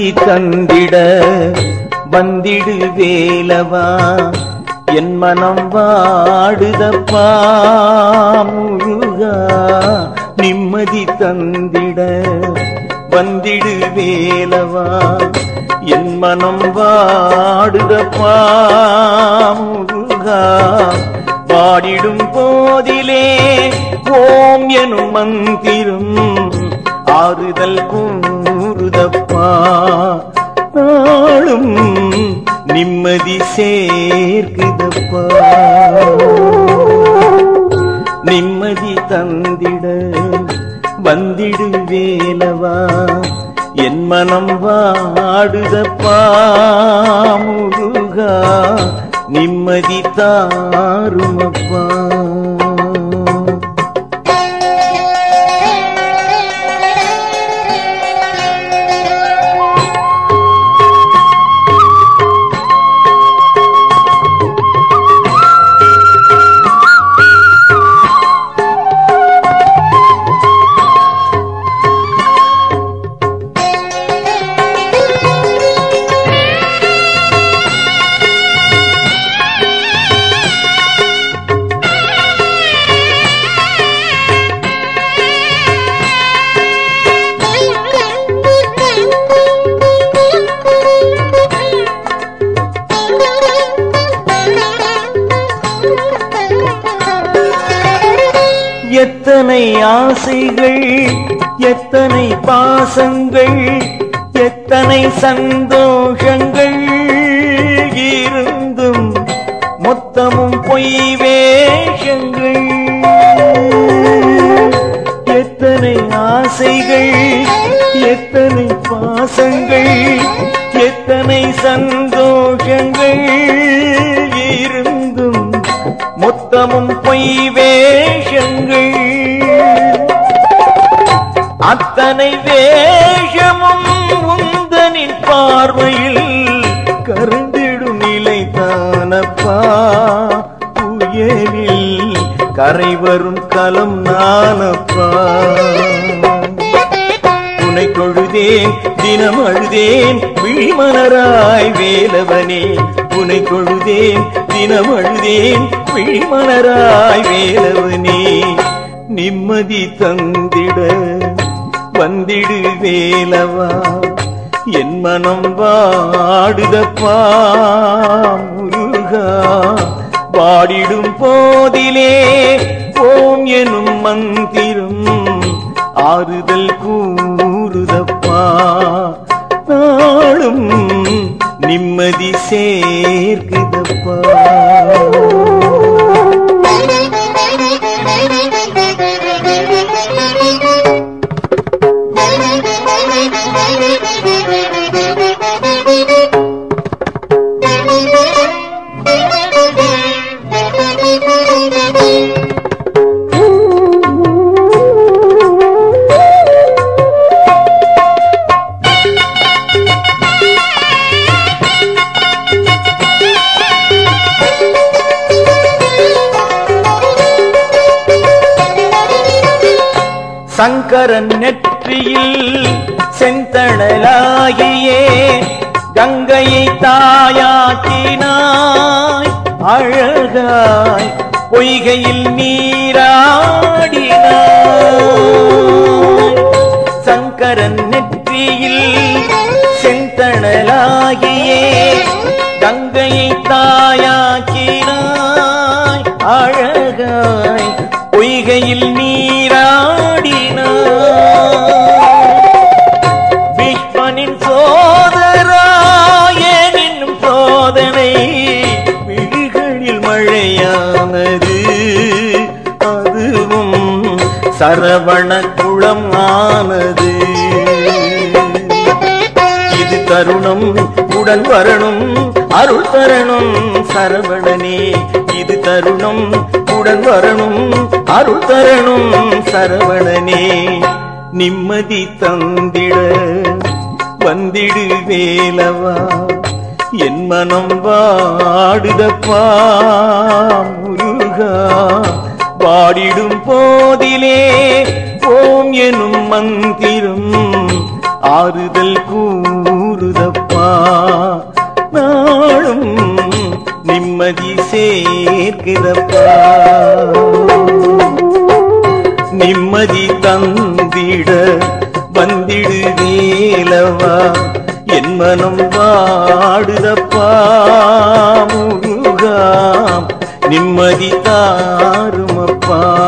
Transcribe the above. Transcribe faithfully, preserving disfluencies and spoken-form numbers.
தந்திட வந்திடு வேலவா என் மனம் வாடுதப்பா முருகா நிம்மதி தந்திட வந்திடு வேலவா என் மனம் வாடுதப்பா முருகா வாடிடும் போதிலே ஓம் எனும் மந்திரம் ஆறுதல் கூறுதப்பா நாளும் நிம்மதி சேர்க்குதப்பா நிம்மதி தந்திட வந்திடு வேலவா என் மனம் வாடுதப்பா முருகா நிம்மதி தாருமப்பா எத்தனை ஆசைகள் எத்தனை பாசங்கள் எத்தனை சந்தோஷங்கள் இருந்தும் மொத்தமும் பொய் வேஷங்கள் எத்தனை ஆசைகள் எத்தனை பாசங்கள் எத்தனை சந்தோஷங்கள் இருந்தும் மொத்தமும் பொய் வேஷங்கள் அத்தனை வேஷமும் உந்தனின் பார்வையில் கருந்திடும் நிலை தானப்பா புயலில் கரை வரும் களம் நானப்பா உனை தொழுதேன் தினம் அழுதேன் விழிமலராய் வேலவனே உனை தொழுதேன் தினம் அழுதேன் விழிமலராய் வேலவனே நிம்மதி தந்திட வந்திடு வேலவா என் மனம் வாடுதப்பா முருகா வாடிடும் போதிலே ஓம் எனும் மந்திரம் ஆறுதல் கூறுதப்பா நாளும் நிம்மதி சேர்க்குதப்பா சங்கரன் நெற்றியில் செந்தணலாகியே கங்கையை தாயாக்கினாய் அழகாய் பொய்கையில் நீராடினாய் சங்கரன் நெற்றியில் செந்தணலாகியே கங்கையை தாயாக்கினாய் அழகாய் பொய்கையில் நீராடினாய் பீஷ்மனின் சோதராயன் என்னும் சோதனை விழிகளில் மழையானது அதுவும் சரவண குளம் ஆனது இது தருணம் உடன் வரணும் அருள் தரணும் சரவணனே இது தருணம் உடன் வரணும் அருள் தரணும் சரவணனே நிம்மதி தந்திட வந்திடு வேலவா என் மனம் வாடுதப்பா முருகா வாடிடும் போதிலே ஓம் எனும் மந்திரம் ஆறுதல் கூறு கூடுதப்பா நாளும் நிம்மதி சேர்க்குதப்பா நிம்மதி தந்திட வந்திடு வேலவா என் மனம் வாடுதப்பா முருகா நிம்மதி தாருமப்பா